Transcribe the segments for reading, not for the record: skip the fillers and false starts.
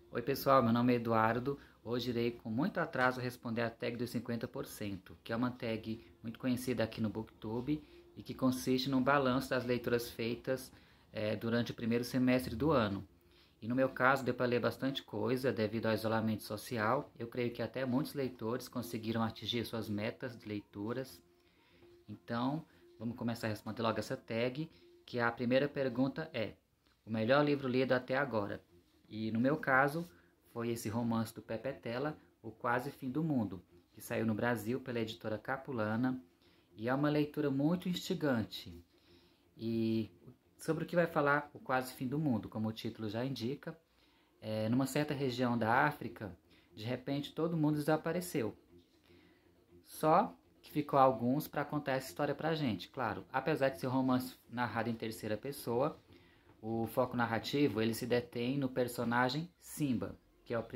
Oi pessoal, meu nome é Eduardo. Hoje irei com muito atraso responder a tag dos 50%, que é uma tag muito conhecida aqui no Booktube e que consiste num balanço das leituras feitas durante o primeiro semestre do ano. E no meu caso, deu para ler bastante coisa devido ao isolamento social. Eu creio que até muitos leitores conseguiram atingir suas metas de leituras. Então, vamos começar a responder logo essa tag, que a primeira pergunta é: o melhor livro lido até agora? E no meu caso, foi esse romance do Pepe Tela, O Quase Fim do Mundo, que saiu no Brasil pela editora Capulana, e é uma leitura muito instigante. E sobre o que vai falar O Quase Fim do Mundo, como o título já indica, numa certa região da África, de repente todo mundo desapareceu. Só que ficou alguns para contar essa história pra gente. Claro, apesar de ser um romance narrado em terceira pessoa, o foco narrativo ele se detém no personagem Simba, que é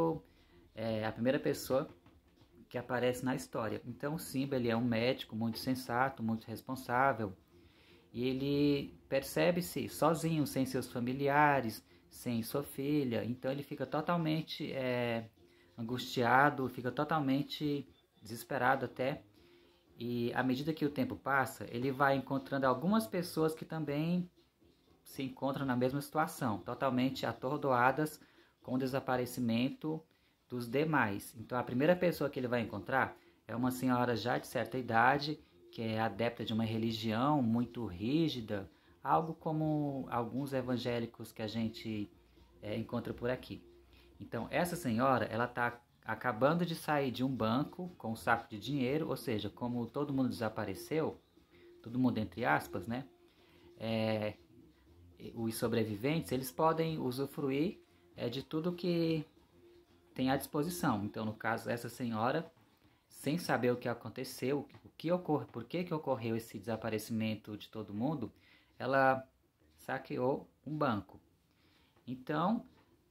a primeira pessoa que aparece na história. Então o Simba ele é um médico muito sensato, muito responsável, e ele percebe-se sozinho, sem seus familiares, sem sua filha. Então ele fica totalmente angustiado, fica totalmente desesperado até. E à medida que o tempo passa, ele vai encontrando algumas pessoas que também se encontram na mesma situação, totalmente atordoadas com o desaparecimento dos demais. Então a primeira pessoa que ele vai encontrar é uma senhora já de certa idade, que é adepta de uma religião muito rígida, algo como alguns evangélicos que a gente encontra por aqui. Então essa senhora, ela está acabando de sair de um banco com um saco de dinheiro, ou seja, como todo mundo desapareceu, todo mundo entre aspas, né? É, os sobreviventes, eles podem usufruir de tudo que tem à disposição. Então, no caso, essa senhora, sem saber o que aconteceu, o que ocorre, por que ocorreu esse desaparecimento de todo mundo, ela saqueou um banco. Então,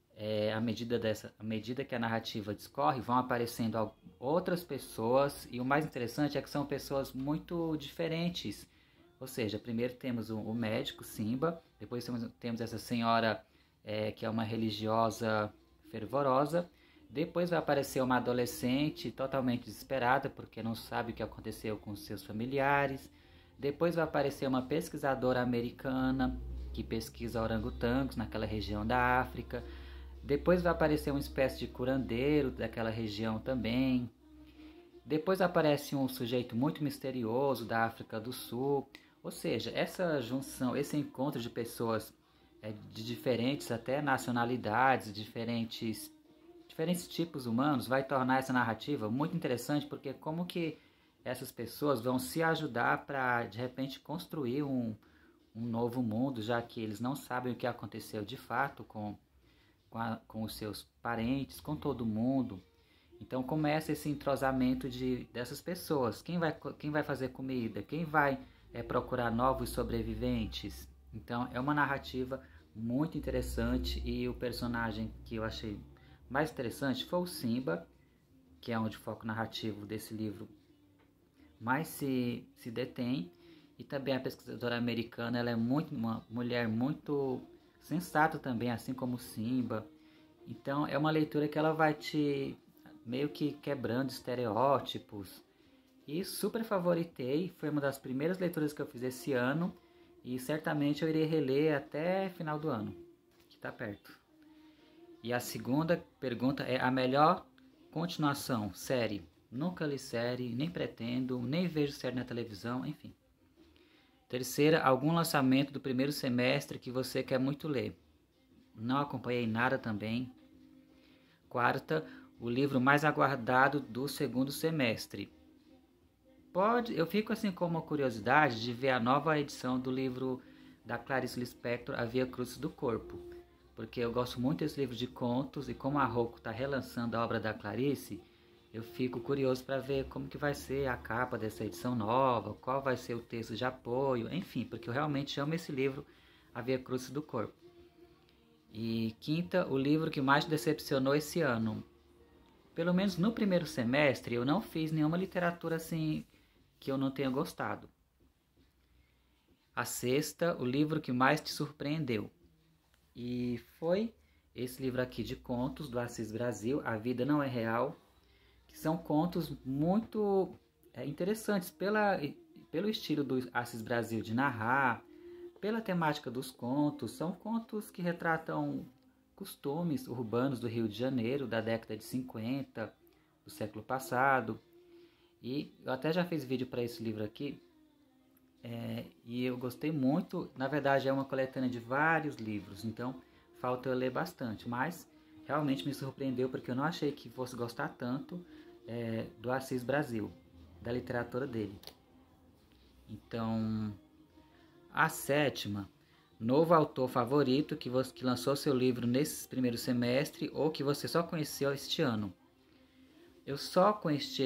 à medida que a narrativa discorre, vão aparecendo outras pessoas, e o mais interessante é que são pessoas muito diferentes. Ou seja, primeiro temos o médico Simba, depois temos essa senhora que é uma religiosa fervorosa, depois vai aparecer uma adolescente totalmente desesperada porque não sabe o que aconteceu com seus familiares, depois vai aparecer uma pesquisadora americana que pesquisa orangotangos naquela região da África, depois vai aparecer uma espécie de curandeiro daquela região também. Depois aparece um sujeito muito misterioso da África do Sul. Ou seja, essa junção, esse encontro de pessoas de diferentes até nacionalidades, diferentes tipos humanos, vai tornar essa narrativa muito interessante, porque como que essas pessoas vão se ajudar para, de repente, construir um novo mundo, já que eles não sabem o que aconteceu de fato com os seus parentes, com todo mundo. Então começa esse entrosamento dessas pessoas. Quem vai fazer comida? Quem vai procurar novos sobreviventes? Então é uma narrativa muito interessante, e o personagem que eu achei mais interessante foi o Simba, que é onde o foco narrativo desse livro mais se detém. E também a pesquisadora americana, ela é uma mulher muito sensata também, assim como Simba. Então é uma leitura que ela vai te meio que quebrando estereótipos. E super favoritei, foi uma das primeiras leituras que eu fiz esse ano, e certamente eu irei reler até final do ano, que está perto. E a segunda pergunta é: a melhor continuação, série? Nunca li série, nem pretendo, nem vejo série na televisão, enfim. Terceira, algum lançamento do primeiro semestre que você quer muito ler? Não acompanhei nada também. Quarta, o livro mais aguardado do segundo semestre. Eu fico assim com uma curiosidade de ver a nova edição do livro da Clarice Lispector, A Via Crucis do Corpo, porque eu gosto muito desse livro de contos, e como a Rocco está relançando a obra da Clarice, eu fico curioso para ver como que vai ser a capa dessa edição nova, qual vai ser o texto de apoio, enfim, porque eu realmente amo esse livro, A Via Crucis do Corpo. E quinta, o livro que mais te decepcionou esse ano. Pelo menos no primeiro semestre eu não fiz nenhuma literatura assim que eu não tenha gostado. A sexta, o livro que mais te surpreendeu. E foi esse livro aqui de contos do Assis Brasil, A Vida Não É Real, que são contos muito interessantes pelo estilo do Assis Brasil de narrar, pela temática dos contos. São contos que retratam costumes urbanos do Rio de Janeiro, da década de 50, do século passado. E eu até já fiz vídeo para esse livro aqui, e eu gostei muito. Na verdade é uma coletânea de vários livros, então falta eu ler bastante, mas realmente me surpreendeu porque eu não achei que fosse gostar tanto do Assis Brasil, da literatura dele. Então, a sétima, novo autor favorito que lançou seu livro nesse primeiro semestre ou que você só conheceu este ano. Eu só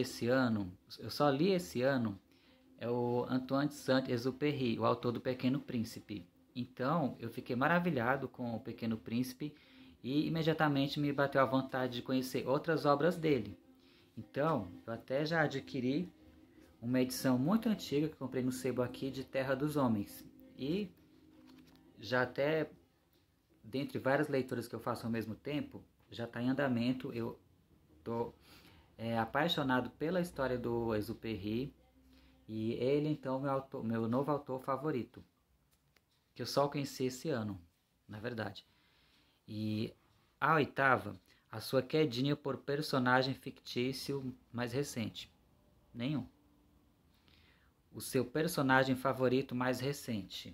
li esse ano, é o Antoine de Saint-Exupéry, o autor do Pequeno Príncipe. Então, eu fiquei maravilhado com o Pequeno Príncipe e imediatamente me bateu a vontade de conhecer outras obras dele. Então, eu até já adquiri uma edição muito antiga que comprei no sebo aqui de Terra dos Homens. E já até, dentre várias leituras que eu faço ao mesmo tempo, já está em andamento. Eu estou apaixonado pela história do Exupéry. E ele, então, meu novo autor favorito, que eu só conheci esse ano, na verdade. E a oitava, a sua quedinha por personagem fictício mais recente. Nenhum. O seu personagem favorito mais recente.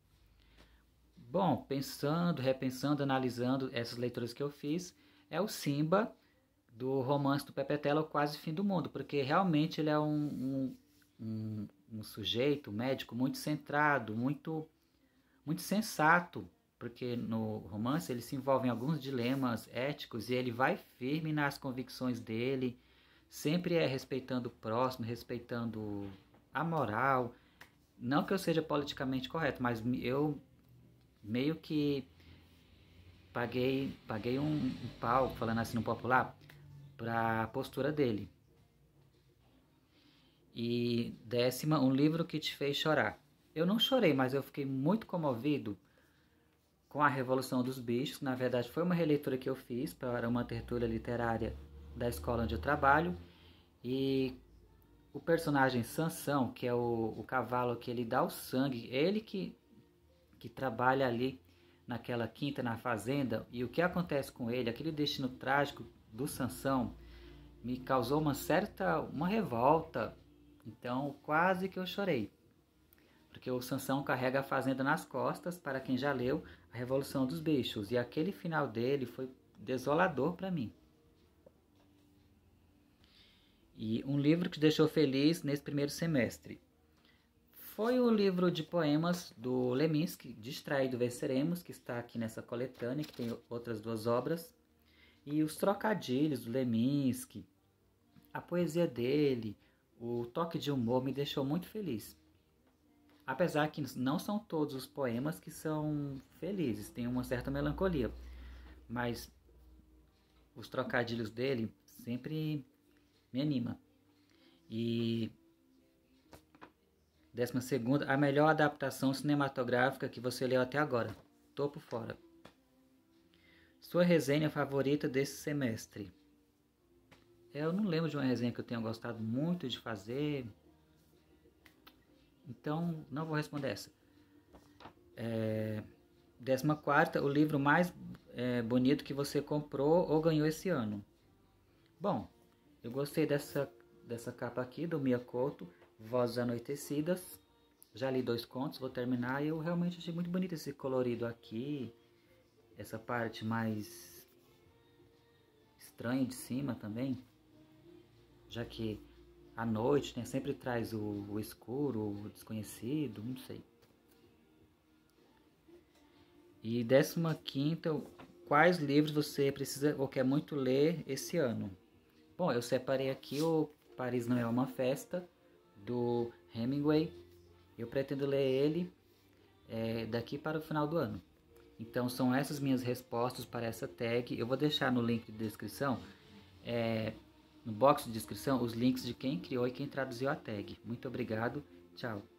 Bom, repensando, analisando essas leituras que eu fiz, é o Simba, do Romance do Pepetela, O Quase Fim do Mundo, porque realmente ele é um sujeito, um médico muito centrado, muito sensato, porque no romance ele se envolve em alguns dilemas éticos e ele vai firme nas convicções dele, sempre respeitando o próximo, respeitando a moral. Não que eu seja politicamente correto, mas eu meio que paguei um pau, falando assim no popular, para a postura dele. E décima, um livro que te fez chorar. Eu não chorei, mas eu fiquei muito comovido com a Revolução dos Bichos. Na verdade, foi uma releitura que eu fiz para uma tertúlia literária da escola onde eu trabalho. E o personagem Sansão, que é o cavalo que ele dá o sangue, ele que trabalha ali naquela quinta, na fazenda, e o que acontece com ele, aquele destino trágico do Sansão, me causou uma revolta. Então, quase que eu chorei. Porque o Sansão carrega a fazenda nas costas, para quem já leu A Revolução dos Bichos. E aquele final dele foi desolador para mim. E um livro que te deixou feliz nesse primeiro semestre. Foi o livro de poemas do Leminski, Distraído Venceremos, que está aqui nessa coletânea, que tem outras duas obras. E os trocadilhos do Leminski, a poesia dele, o toque de humor me deixou muito feliz. Apesar que não são todos os poemas que são felizes, tem uma certa melancolia. Mas os trocadilhos dele sempre me anima. E 12ª, a melhor adaptação cinematográfica que você leu até agora. Tô por fora. Sua resenha favorita desse semestre. Eu não lembro de uma resenha que eu tenha gostado muito de fazer. Então, não vou responder essa. 14ª, o livro mais bonito que você comprou ou ganhou esse ano. Bom, eu gostei dessa capa aqui, do Miyakoto, Vozes Anoitecidas. Já li 2 contos, vou terminar. E eu realmente achei muito bonito esse colorido aqui. Essa parte mais estranha de cima também. Já que à noite, né, sempre traz o escuro, o desconhecido, não sei. E 15ª, quais livros você precisa ou quer muito ler esse ano? Bom, eu separei aqui o Paris Não É Uma Festa, do Hemingway. Eu pretendo ler ele daqui para o final do ano. Então são essas minhas respostas para essa tag. Eu vou deixar no link de descrição, no box de descrição, os links de quem criou e quem traduziu a tag. Muito obrigado, tchau.